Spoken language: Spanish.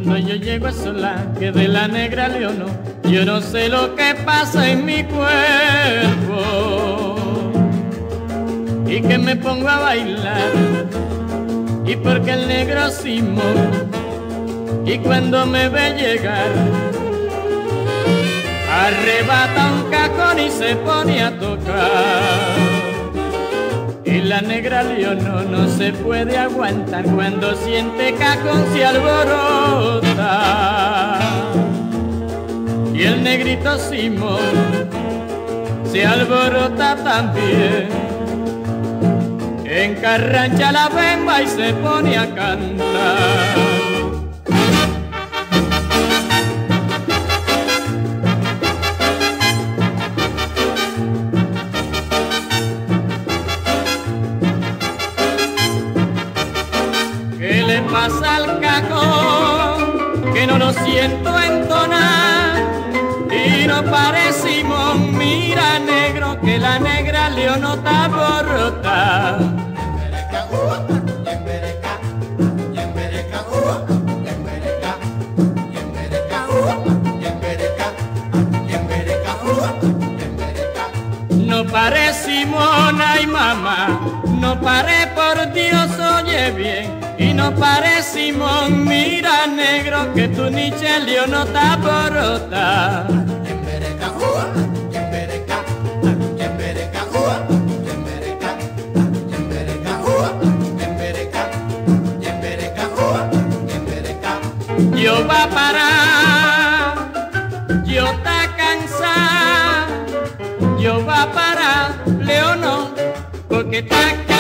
Cuando yo llego a sola, que de la negra leono, yo no sé lo que pasa en mi cuerpo. Y que me pongo a bailar, y porque el negro Simón, y cuando me ve llegar, arrebata un cajón y se pone a tocar. Y la negra leono no se puede aguantar cuando siente cajón se alborota. Y el negrito Simón se alborota también, encarrancha la bemba y se pone a cantar. ¿Qué le pasa al cajón? Que no lo siento entonar y no parece Simón. Mira negro, que la negra leono está borrota. No pare Simón, ay mamá, no pare por Dios, oye bien. Y no pare Simón, mira negro, que tu niche leono está borrota. Yo va a parar, yo está cansada, yo va a parar, leono, porque está